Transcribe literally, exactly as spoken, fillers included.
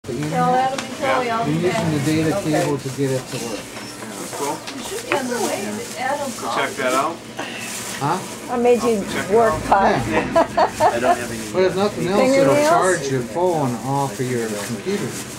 The Tell internet. Adam and Chloe I'll You're be back. using the data cable to get it to work. Cool. It should be on the way. Adam called. Check that out. Huh? I made you Check it work out. hard. Yeah. I don't have any. But if nothing else, it'll Fingernails? charge your phone off of your computer.